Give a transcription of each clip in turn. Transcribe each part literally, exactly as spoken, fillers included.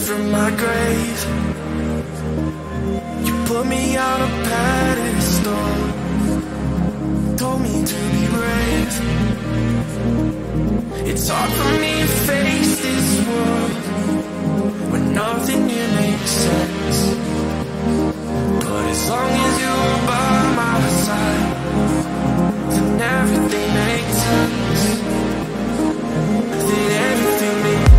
from my grave. You put me on a pedestal, told me to be brave. It's hard for me to face this world when nothing here makes sense. But as long as you're by my side, then everything makes sense. Then everything makes sense.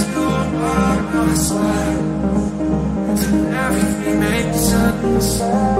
Everything makes sense.